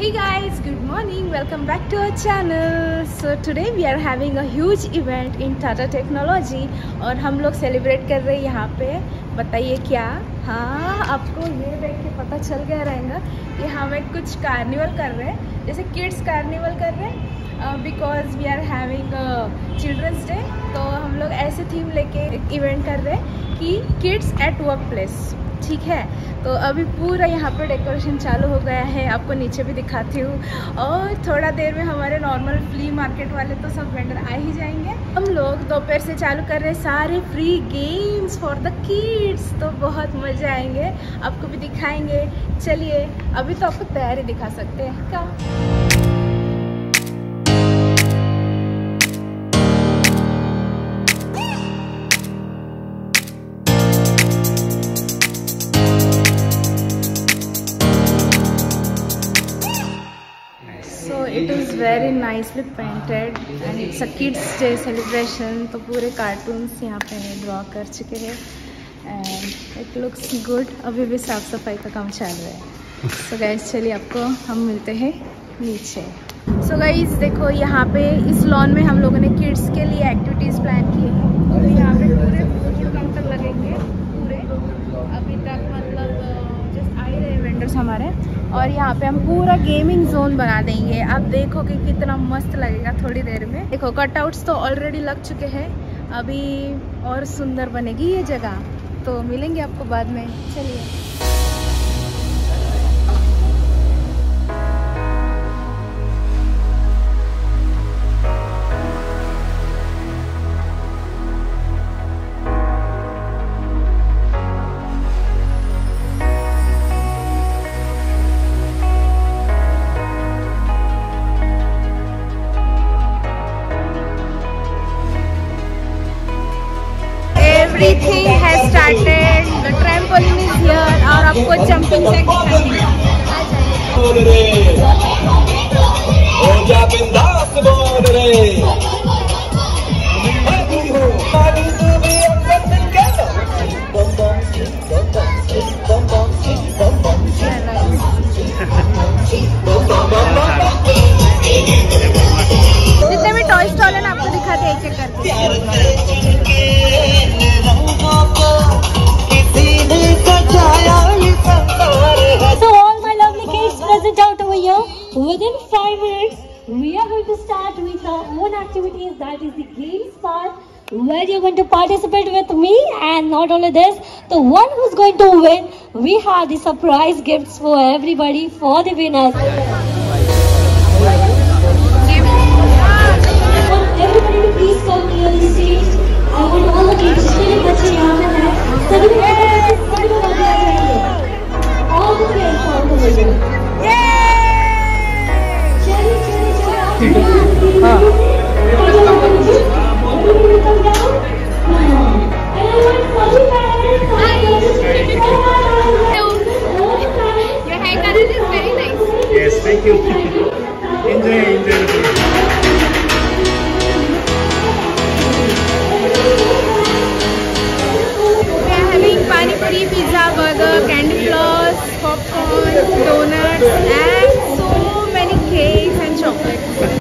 Hey guys, good morning. Welcome back to our channel. So today we are having a huge event in Tata Technology और हम लोग celebrate कर रहे हैं यहाँ पे। बताइए क्या? हाँ, आपको ये देख के पता चल गया रहेगा कि हमें कुछ कार्निवल कर रहे हैं, जैसे किड्स कार्निवल कर रहे हैं because we are having children's day. तो हम लोग ऐसे थीम लेके एक इवेंट कर रहे हैं कि किड्स एट वर्क प्लेस। ठीक है, तो अभी पूरा यहाँ पर डेकोरेशन चालू हो गया है, आपको नीचे भी दिखाती हूँ। और थोड़ा देर में हमारे नॉर्मल फ्ली मार्केट वाले तो सब वेंडर आ ही जाएंगे। हम लोग दोपहर से चालू कर रहे हैं सारे free games for the kids, तो बहुत मज़ा आएंगे, आपको भी दिखाएंगे। चलिए, अभी तो आपको तैयारी दिखा सकते हैं क्या? It is very nicely painted and it's a kids day celebration। तो पूरे कार्टून्स यहाँ पे ड्रॉ कर चुके हैं and it looks good। अभी भी साफ सफाई का काम चल रहा है। So guys, चलिए आपको हम मिलते हैं नीचे। So guys, देखो यहाँ पे इस लॉन में हम लोगों ने किड्स के लिए एक्टिविटीज़ प्लान की है। तो यहाँ पे पूरे फूड काउंटर लगेंगे पूरे, अभी तक मतलब जस्ट आ ही रहे वेंडर्स हमारे। और यहाँ पे हम पूरा गेमिंग जोन बना देंगे। आप देखोगे कितना मस्त लगेगा थोड़ी देर में। देखो कटआउट्स तो ऑलरेडी लग चुके हैं, अभी और सुंदर बनेगी ये जगह। तो मिलेंगे आपको बाद में। चलिए। Everything has started. The trampoline is here और आपको जंपिंग जैक दिखाएंगे। जितने भी टॉय स्टॉल है ना, आपको दिखाते हैं एक एक करके। So all my lovely kids present out over here, within 5 minutes we are going to start with our own activities, that is the games part, where you're going to participate with me. And not only this, the one who's going to win, we have the surprise gifts for everybody, for the winners. Everybody to please come near the stage. I want all the kids to really बच्चे यहाँ पे हैं, सभी को all the kids all the way. Your haircut is very nice. Yes, thank you. Enjoy. Pani puri, pizza, burger, candy floss, popcorn, donuts and so many cakes and chocolates.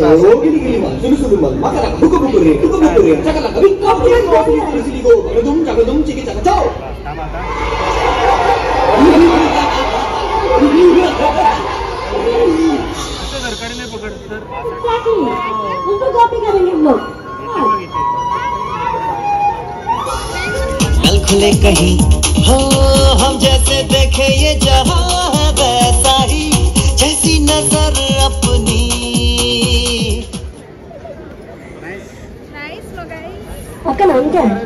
उनको copy करेंगे हम लोग। नल खुले कहीं हो हम जैसे देखे ये जहां है वैसा ही जैसी नजर अपनी। नाइस लो गाइस। आपका नाम क्या है?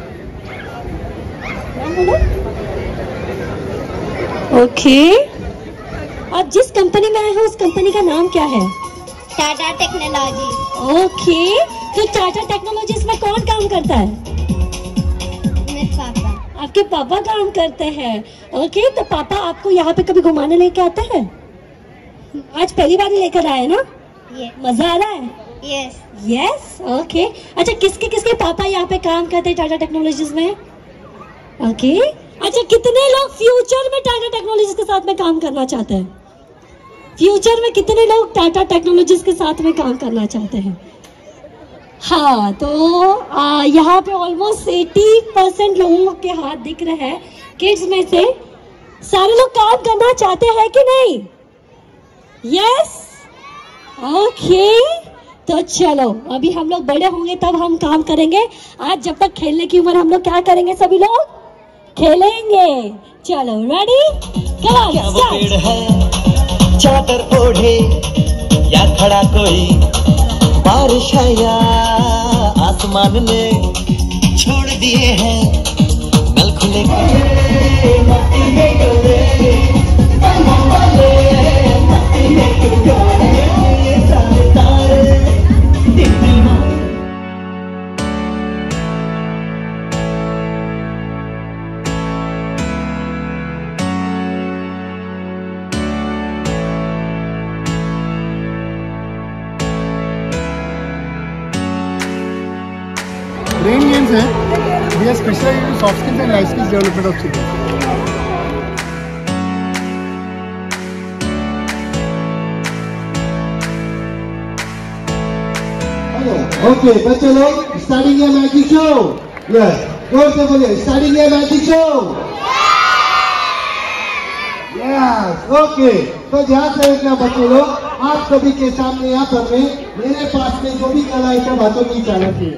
ओके, आप जिस कंपनी में आए हो उस कंपनी का नाम क्या है? टाटा टेक्नोलॉजी। ओके, तो टाटा टेक्नोलॉजीज में कौन काम करता है? मेरे पापा। आपके पापा काम करते हैं। ओके, तो पापा आपको यहाँ पे कभी घुमाने लेके आते हैं? आज पहली बार लेकर आए ना? मजा आ रहा है? यस। Yes, okay. अच्छा, किसके किसके पापा यहाँ पे काम करते हैं टाटा टेक्नोलॉजीज में? ओके, अच्छा, कितने लोग फ्यूचर में टाटा टेक्नोलॉजीज के साथ में काम करना चाहते हैं? फ्यूचर में कितने लोग टाटा टेक्नोलॉजीज के साथ में काम करना चाहते हैं? हाँ, तो यहाँ पे ऑलमोस्ट 80% लोगों के हाथ दिख रहे हैं। किड्स में से सारे लोग काम करना चाहते हैं कि नहीं? Yes, okay. तो चलो, अभी हम लोग बड़े होंगे तब हम काम करेंगे। आज जब तक खेलने की उम्र, हम लोग क्या करेंगे? सभी लोग खेलेंगे। चलो, रेडी? क्या वो पेड़ है चादर ओढ़े या खड़ा कोई बारिश है या आसमान ने छोड़ दिए हैं नल खुले। Brain games है. We are specialized in soft skills and life skills development of children. Okay, बच्चे लोग starting your magic show. Yes, जोर से बोलिए starting your magic show. Yes, okay. तो ध्यान से देखना बच्चे लोग, आप सभी के सामने यहाँ पर मेरे पास में जो भी कला है सब हाथों की चालक है.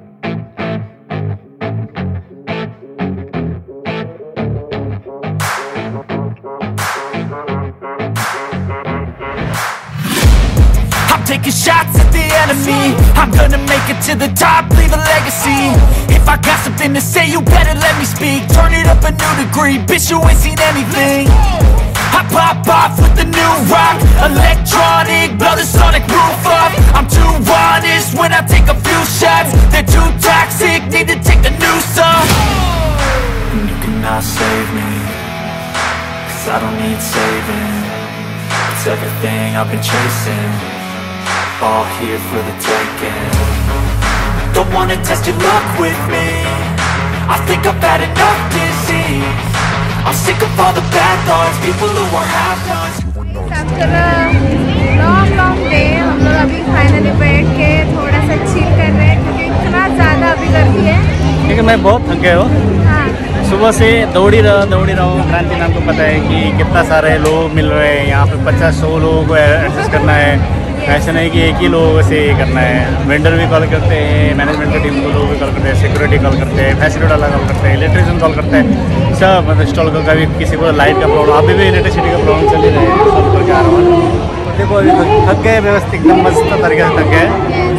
Taking shots at the enemy. I'm gonna make it to the top, leave a legacy. If I got something to say, you better let me speak. Turn it up a new degree, bitch, you ain't seen anything. I pop off with the new rock, electronic, blow the sonic roof up. I'm too honest when I take a few shots. They're too toxic, need to take a new song. You cannot save me, 'cause I don't need saving. It's everything I've been chasing, all here for the taking. Don't wanna test your luck with me, I think I've had enough disease. I'm sick of all the bad thoughts, people who are half-nots. After long day हम लोग अभी finally बैठ के थोड़ा सा chill कर रहे हैं क्योंकि इतना ज़्यादा अभी गर्मी है। क्योंकि मैं बहुत थक गया हूँ। हाँ, सुबह से दौड़ ही रहा हूँ। क्रांति नाम को पता है कि कितना सारे लोग मिल रहे हैं यहाँ पे, 50-100 लोगों को एडजस्ट करना है। ऐसा नहीं कि एक ही लोगों से करना है। वेंडर भी कॉल करते हैं, मैनेजमेंट की टीम को लोग भी कॉल करते हैं, सिक्योरिटी कॉल करते हैं, फैसिलिटी वाला कॉल करते हैं, इलेक्ट्रिशियन कॉल करते हैं, सब मतलब स्टॉल का कभी किसी को लाइट का प्रॉब्लम, अभी भी इलेक्ट्रिसिटी का प्रॉब्लम चल ही रहा है, सॉल्व करके आ रहा हूँ। तो देखो अभी थक गए, व्यवस्थित एकदम मस्त तरीके से थक गए।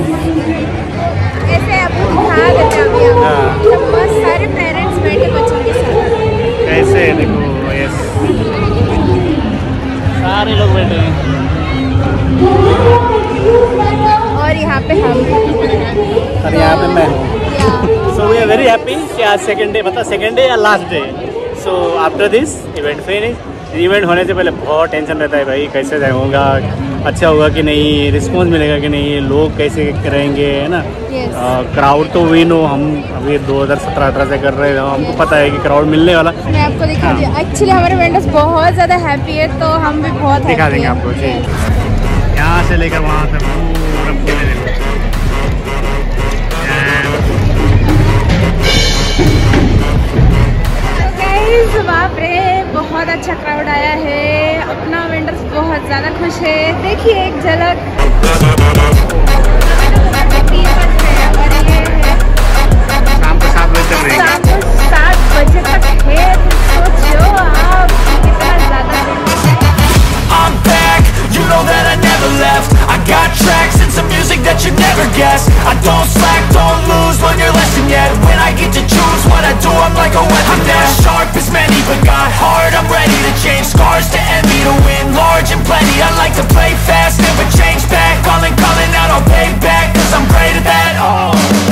ऐसे आपको दिखा देते हैं अभी हाँ। बहुत सारे पेरेंट्स बैठे बच्चों के साथ। ऐसे देखो, यस सारे लोग बैठे हैं और यहाँ पे हम और यहाँ पे मैं हूँ। So we are very happy कि आज सेकंड डे, मतलब सेकंड डे या last day. So after this event finish, event होने से पहले बहुत टेंशन रहता है भाई, कैसे होगा, अच्छा होगा कि नहीं, रिस्पॉन्स मिलेगा कि नहीं, लोग कैसे करेंगे, है ना। क्राउड तो वी नो, हम अभी 2017-18 से कर रहे हैं, हमको पता है कि क्राउड मिलने वाला। मैं आपको दिखा दिया। एक्चुअली हमारे वेंडर्स बहुत ज़्यादा हैप्पी है तो हम भी बहुत दिखा देंगे आपको जी। यहाँ से लेकर वहाँ तक पूरा झलक। शाम को 7 बजे तक रहेगा। शाम को 7 बजे तक है। सोचो आप कितना ज्यादा। I'm back, you know that I never left. I got tracks and some music that you never guessed. I don't slack, don't lose, learn your lesson yet. When I get to choose what I do, I'm like a weapon. I'm not sharp as many, but got heart, I'm ready to change. Scars to envy, to win large and plenty. I like to play fast, never change back. Calling out, I'll pay back, cause I'm great at that. Oh,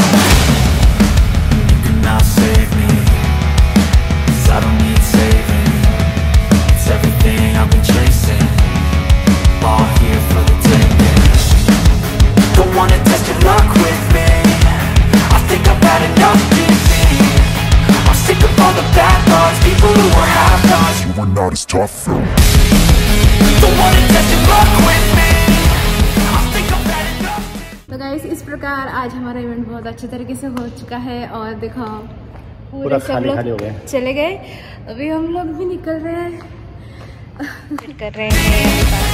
you cannot save me, cause I don't need saving. It's everything I've been chasing, all here for the taking. Don't wanna test your luck with me, I think I've had enough giving. I'm sick of all the bad thoughts, people who are half-nots. You were not as tough though. Don't wanna test your luck with me, I think I've had enough. तो guys इस प्रकार आज हमारा event बहुत अच्छे तरीके से हो चुका है और देखो पूरा सब खाली लोग खाली हो गया। चले गए। अभी हम लोग भी निकल रहे हैं। कर रहे हैं